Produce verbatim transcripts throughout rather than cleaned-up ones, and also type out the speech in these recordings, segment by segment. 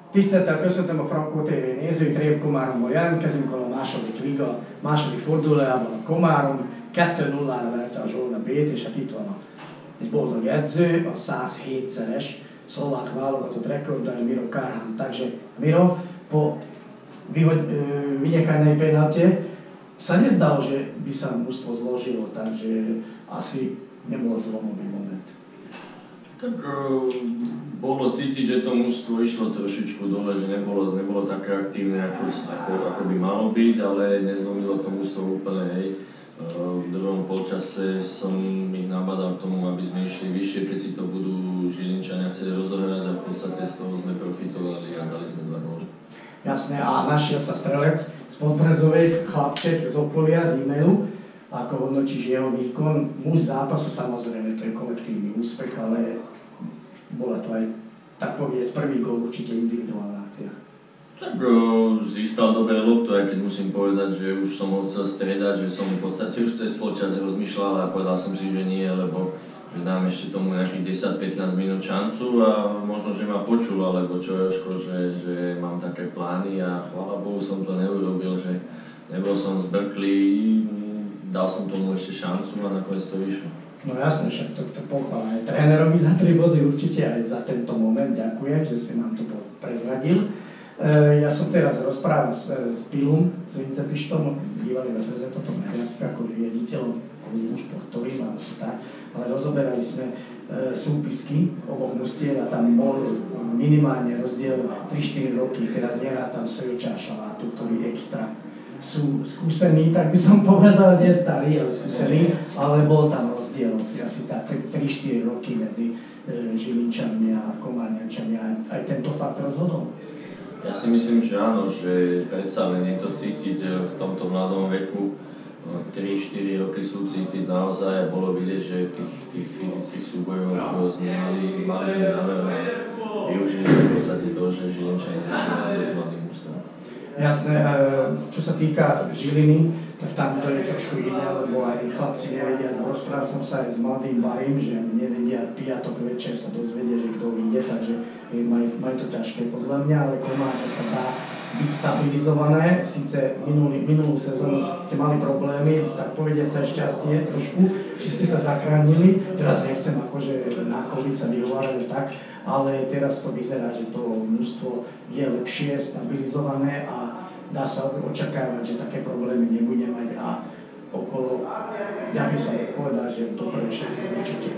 Tisztelettel köszöntöm a Frankó té vé nézőit, Rév Komáromból jelentkezünk, a második liga, második fordulójában a Komárom kettő nullára verte a Zsolna B-t, és hát itt van a, egy boldog edző, a száz hétszeres szlovák válogatott rekordder Miro Karhan. Takže Miro, po vynechajnej penaltě sa nezdalo, že by sa mužstvo zložilo, takže asi nebol zlomový moment. Tak bolo cítiť, že to mužstvo išlo trošičku dole, že nebolo, nebolo také aktívne, ako, ako, ako by malo byť, ale nezlomilo to mužstvo úplne, hej. V druhom polčase som ich nabádal k tomu, aby sme išli vyššie, keď si to budú Žilinčania chceli rozohrať, a v podstate z toho sme profitovali a dali sme dva góly. Jasné, a našiel sa strelec z Podbrezovej, chlapček z okolia, z e-mailu. Ako hodnotíš jeho výkon? Muž zápasu, samozrejme, to je kolektívny úspech, ale bola to aj, tak povedať, prvý gól určite individuálna akcia. Tak získal dobré loptu, aj keď musím povedať, že už som ho chcel striedať, že som v podstate už cez polčas rozmýšľal a povedal som si, že nie, lebo že dám ešte tomu nejakých desať pätnásť minút šancu a možno, že ma počul, alebo čo Jožko, že, že mám také plány a chvála Bohu som to neurobil, že nebol som zbrklý, dal som tomu ešte šancu a nakoniec to vyšlo. No jasne, však to, to pochvála aj trénerovi za tri body, určite aj za tento moment ďakujem, že si nám to prezradil. E, ja som teraz rozprával s, s Pilum, s Vincepištom, bývalým reprezentantom Maďarska, ako riaditeľom, kvôli športovým, alebo tak, ale rozoberali sme e, súpisky oboch mužstiev a tam bol minimálne rozdiel tri štyri roky, teraz nerátam Sojča a Šalátu, ktorí extra sú skúsení, tak by som povedal, nie starí, ale skúsení, ale bol tam rozdiel asi tak tri štyri roky medzi e, Žilinčanmi a Komárňančanmi a aj tento fakt rozhodol. Ja si myslím, že áno, že predsa len je to cítiť v tomto mladom veku, tri štyri roky sú cítiť naozaj a bolo vidieť, že tých, tých fyzických súbojov sme mali, mali sme náver a využili sme v podstate to, že Žilinčania začínali so mladým ústavom. Jasné, čo sa týka Žiliny, tak tam to je trošku iné, lebo aj chlapci nevedia, rozprával som sa aj s mladým Barym, že nevedia piatok večer sa dozvedie, že kto vyjde, takže majú, majú to ťažké podľa mňa, ale Komárne sa dá byť stabilizované. Sice minulý, minulú sezónu ste mali problémy, tak povedia sa šťastie trošku, že ste sa zachránili, teraz nechcem akože na COVID sa vyhovárať tak, ale teraz to vyzerá, že to mužstvo je lepšie, stabilizované a dá sa očakávať, že také problémy nebude mať a okolo, ja by som povedal, že do prvej šesť určite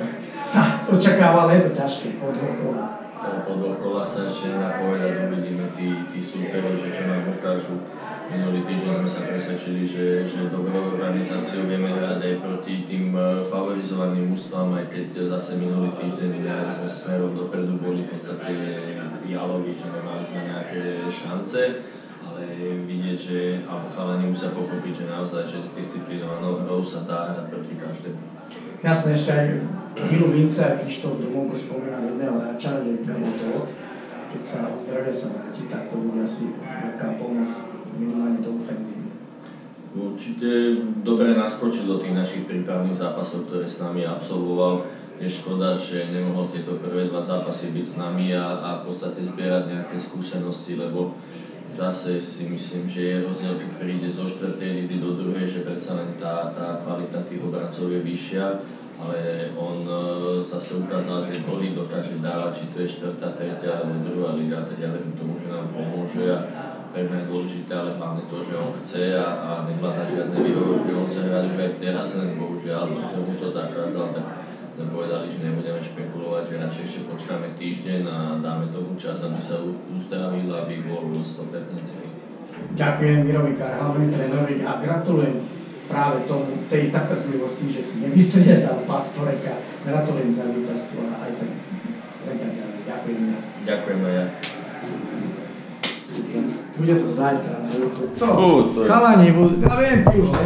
sa očakáva, ale je to ťažké po dvoch kolách. Po dvoch kolách sa ešte nedá povedať, uvidíme tí, tí súperi, že čo nám ukážu. Minulý týždeň sme sa presvedčili, že, že dobrou organizáciou vieme hrať aj proti tým favorizovaným mužstvám, aj keď zase minulý týždeň sme smerom dopredu boli v podstate jaloví, že nemali sme nejaké šance, ale vidieť, že alebo chalani musia pochopiť, že naozaj, že s disciplinovanou hrou sa dá hrať proti každému. Jasné, ešte aj Milu Vince a Krištof Domov spomínal jedného hráča, že Granotov, keď sa ozdravia sa vráti, tak to bude asi veľká pomoc minimálne do ofenzívy. Určite dobre naskočil do tých našich prípravných zápasov, ktoré s nami absolvoval. Je škoda, že nemohol tieto prvé dva zápasy byť s nami a, a v podstate zbierať nejaké skúsenosti, lebo zase si myslím, že je rozdiel, keď príde zo štvrtej ligy do druhej, že predsa len tá, tá kvalita tých obrancov je vyššia, ale on e, zase ukázal, že boli dokáže dávať, či to je štvrtá, tretia alebo druhá liga, tak ja verím tomu, že nám pomôže a pre mňa je dôležité, ale hlavne to, že on chce a, a nehľadá žiadne výhovorky, on chce hrať už aj teraz, len bohužiaľ, to mu to zakázal, tak sme povedali, že nebudeme špekulovať, že radšej ešte počkáme týždeň a dáme tomu čas, aby sa uzdravil, aby bol sto percent fit. Ďakujem Mirovi Karhanovi, trénerovi a gratulujem práve tomu, tej trpezlivosti, že si nevystriedal Pastoreka. Gratulujem za víťazstvo a aj tak, aj tak ďalej. Ďakujem. Ďakujem aj ja. Bude to zajtra na YouTube. Co? Chalani, ja viem, ty už